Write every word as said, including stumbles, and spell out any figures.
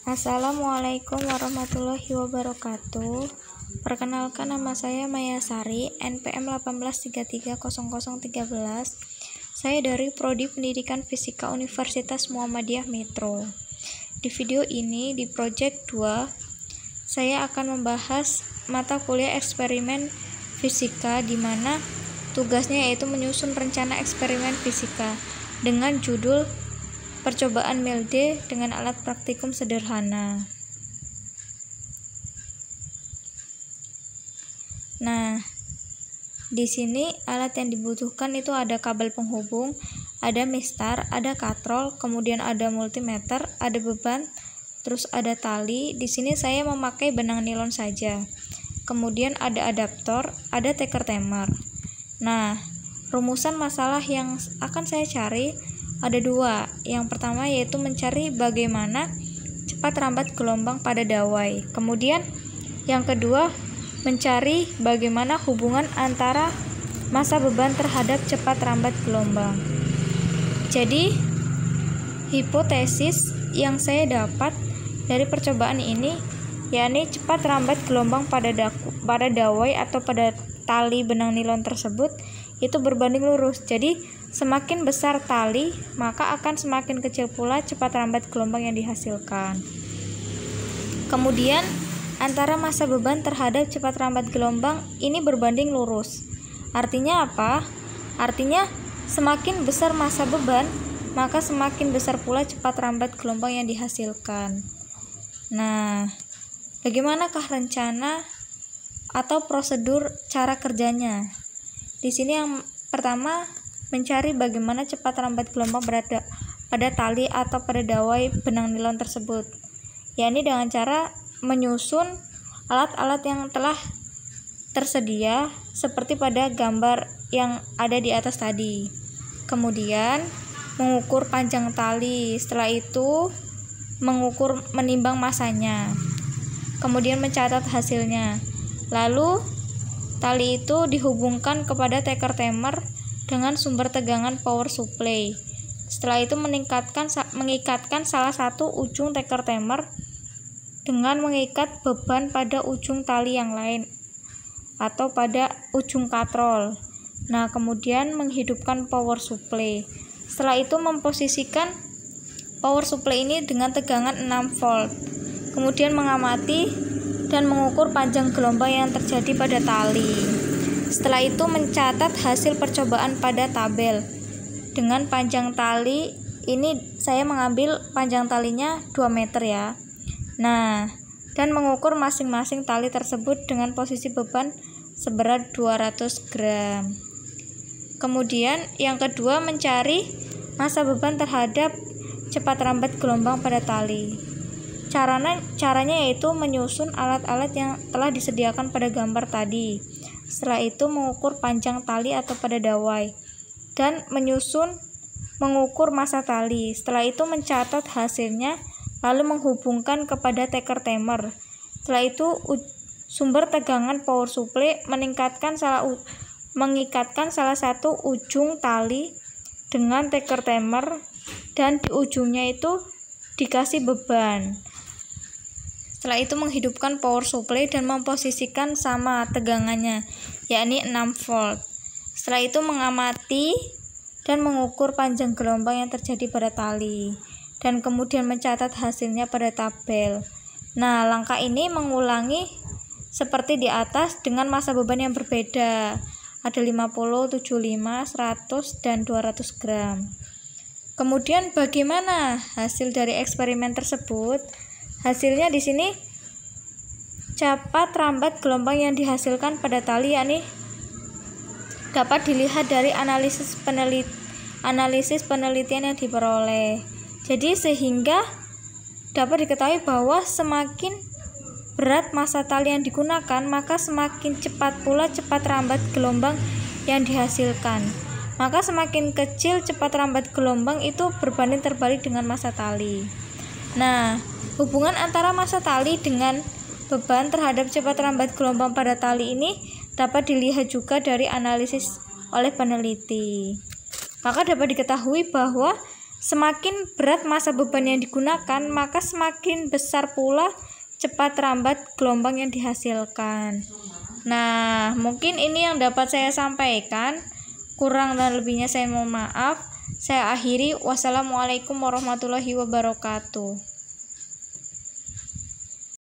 Assalamualaikum warahmatullahi wabarakatuh. Perkenalkan, nama saya Maya Sari, N P M delapan belas tiga tiga nol nol nol tiga belas. Saya dari Prodi Pendidikan Fisika Universitas Muhammadiyah Metro. Di video ini, di project dua, saya akan membahas mata kuliah eksperimen fisika, di mana tugasnya yaitu menyusun rencana eksperimen fisika dengan judul Percobaan Milde dengan alat praktikum sederhana. Nah, di sini alat yang dibutuhkan itu ada kabel penghubung, ada mistar, ada katrol, kemudian ada multimeter, ada beban, terus ada tali. Di sini saya memakai benang nilon saja. Kemudian ada adaptor, ada taker timer. Nah, rumusan masalah yang akan saya cari ada dua. Yang pertama yaitu mencari bagaimana cepat rambat gelombang pada dawai. Kemudian yang kedua mencari bagaimana hubungan antara massa beban terhadap cepat rambat gelombang. Jadi hipotesis yang saya dapat dari percobaan ini yakni cepat rambat gelombang pada daku, pada dawai atau pada tali benang nilon tersebut itu berbanding lurus. Jadi semakin besar tali, maka akan semakin kecil pula cepat rambat gelombang yang dihasilkan. Kemudian antara massa beban terhadap cepat rambat gelombang ini berbanding lurus. Artinya apa? Artinya semakin besar massa beban, maka semakin besar pula cepat rambat gelombang yang dihasilkan. Nah, bagaimanakah rencana atau prosedur cara kerjanya? Di sini yang pertama mencari bagaimana cepat rambat gelombang pada, pada tali atau pada dawai benang nilon tersebut, yakni dengan cara menyusun alat-alat yang telah tersedia seperti pada gambar yang ada di atas tadi. Kemudian mengukur panjang tali, setelah itu mengukur menimbang masanya, kemudian mencatat hasilnya. Lalu tali itu dihubungkan kepada taker timer dengan sumber tegangan power supply. Setelah itu meningkatkan mengikatkan salah satu ujung taker timer dengan mengikat beban pada ujung tali yang lain atau pada ujung katrol. Nah, kemudian menghidupkan power supply. Setelah itu memposisikan power supply ini dengan tegangan enam volt. Kemudian mengamati dan mengukur panjang gelombang yang terjadi pada tali. Setelah itu mencatat hasil percobaan pada tabel. Dengan panjang tali, ini saya mengambil panjang talinya dua meter ya. Nah, dan mengukur masing-masing tali tersebut dengan posisi beban seberat dua ratus gram. Kemudian yang kedua mencari massa beban terhadap cepat rambat gelombang pada tali. Caranya, caranya yaitu menyusun alat-alat yang telah disediakan pada gambar tadi. Setelah itu mengukur panjang tali atau pada dawai dan menyusun mengukur massa tali. Setelah itu mencatat hasilnya lalu menghubungkan kepada taker timer. Setelah itu sumber tegangan power supply meningkatkan salah mengikatkan salah satu ujung tali dengan taker timer dan di ujungnya itu dikasih beban. Setelah itu menghidupkan power supply dan memposisikan sama tegangannya, yakni enam volt. Setelah itu mengamati dan mengukur panjang gelombang yang terjadi pada tali, dan kemudian mencatat hasilnya pada tabel. Nah, langkah ini mengulangi seperti di atas dengan massa beban yang berbeda. Ada lima puluh, tujuh puluh lima, seratus, dan dua ratus gram. Kemudian bagaimana hasil dari eksperimen tersebut? Hasilnya di sini cepat rambat gelombang yang dihasilkan pada tali yakni dapat dilihat dari analisis penelit analisis penelitian yang diperoleh. Jadi sehingga dapat diketahui bahwa semakin berat massa tali yang digunakan, maka semakin cepat pula cepat rambat gelombang yang dihasilkan. Maka semakin kecil cepat rambat gelombang itu berbanding terbalik dengan massa tali. Nah, hubungan antara massa tali dengan beban terhadap cepat rambat gelombang pada tali ini dapat dilihat juga dari analisis oleh peneliti. Maka dapat diketahui bahwa Semakin berat massa beban yang digunakan, maka semakin besar pula cepat rambat gelombang yang dihasilkan. Nah, mungkin ini yang dapat saya sampaikan. Kurang dan lebihnya saya mohon maaf. Saya akhiri. Wassalamualaikum warahmatullahi wabarakatuh.